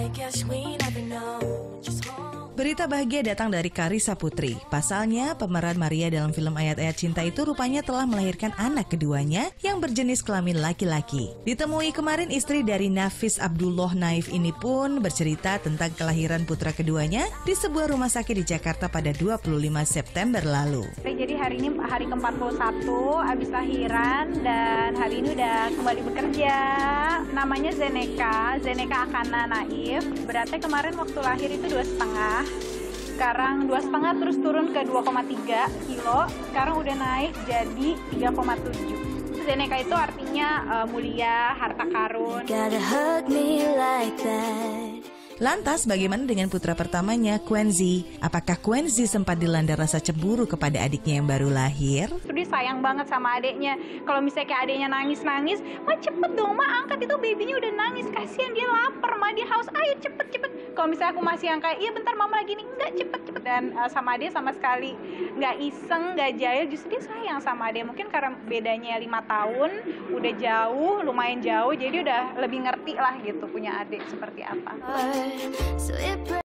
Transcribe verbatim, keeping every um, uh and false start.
Berita bahagia datang dari Carissa Putri. Pasalnya, pemeran Maria dalam film Ayat-Ayat Cinta itu rupanya telah melahirkan anak keduanya yang berjenis kelamin laki-laki. Ditemui kemarin, istri dari Nafis Abdullah Naif ini pun bercerita tentang kelahiran putra keduanya di sebuah rumah sakit di Jakarta pada dua puluh lima September lalu. Jadi hari ini hari ke empat puluh satu habis lahiran dan hari ini udah kembali bekerja. Namanya Zeneka, Zeneka Akana Naif. Beratnya kemarin waktu lahir itu dua setengah. Sekarang dua setengah terus turun ke dua koma tiga kilo. Sekarang udah naik jadi tiga koma tujuh. Zeneka itu artinya uh, mulia, harta karun. Lantas bagaimana dengan putra pertamanya, Quenzi? Apakah Quenzi sempat dilanda rasa cemburu kepada adiknya yang baru lahir? Dia sayang banget sama adiknya. Kalau misalnya kayak adiknya nangis-nangis, Ma cepet dong, Ma angkat itu babynya udah nangis. Kasihan dia lapar, Ma dia haus. Ayo cepet-cepet. Kalau misalnya aku masih yang kayak, iya bentar mama lagi nih. Enggak, cepet-cepet. Dan uh, sama dia sama sekali nggak iseng, nggak jahil. Justru dia sayang sama dia. Mungkin karena bedanya lima tahun, udah jauh, lumayan jauh. Jadi udah lebih ngerti lah gitu punya adik seperti apa. So